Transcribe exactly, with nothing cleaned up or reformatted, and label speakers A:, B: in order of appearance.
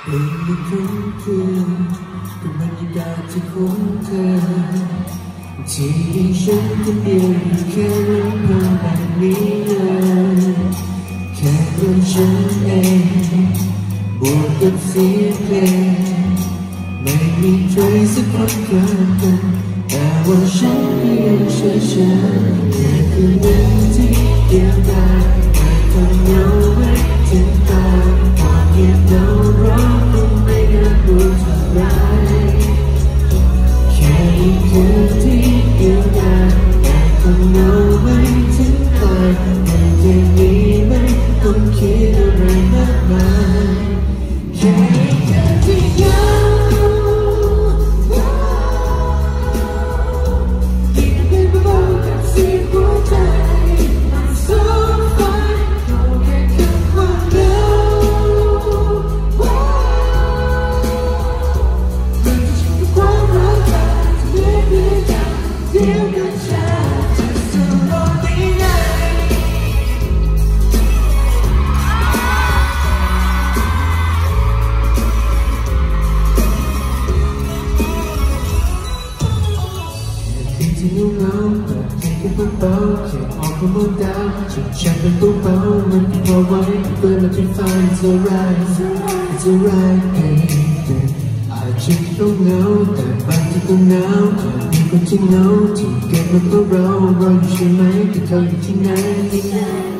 A: เพลงที่คุ้นเคยกับบรรยากาศที่คุ้นเคยที่มีฉันคนเดียวอยู่แค่ลำพังแบบนี้เลยแค่เรื่องฉันเองบวกกับเสียงเพลงไม่มีใครสักคนเกินกันแต่ว่าฉันก็ยังเฉยเฉยแค่คืนวันที่เดียวดายแต่คนเหงาไว้ถึงตายความเงียบเหงาร้องคงไม่น่ารู้เท่าไรแค่อีกคืนที่เดียวดายแต่คนเหงาไว้ถึงตายแต่ยังมีไม่ต้องคิดอะไรมากมายแค่อีกคืนที่เหงาที่เงาๆแต่เพลงก็เบาๆเขียนออกก็มองดาวฉันฉันเป็นตัวเบามันก็พอไว้เพื่อมันเป็นฝัน It's alright It's alright อาจจะต้องเหงาแต่บางทีก็หนาวแต่มีคนที่เหงาที่เกิดมาเพื่อเรารออยู่ใช่ไหมแต่เธออยู่ที่ไหน